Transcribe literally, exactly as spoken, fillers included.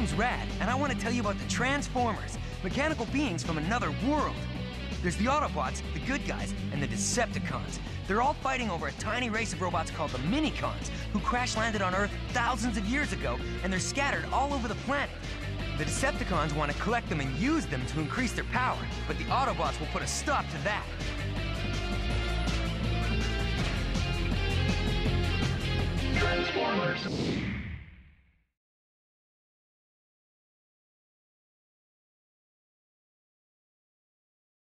name's Rad, and I want to tell you about the Transformers, mechanical beings from another world. There's the Autobots, the good guys, and the Decepticons. They're all fighting over a tiny race of robots called the Minicons, who crash-landed on Earth thousands of years ago, and they're scattered all over the planet. The Decepticons want to collect them and use them to increase their power, but the Autobots will put a stop to that. Transformers.